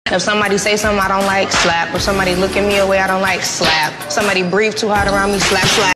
If somebody say something I don't like, slap. If somebody look at me a way I don't like, slap. Somebody breathe too hard around me, slap, slap.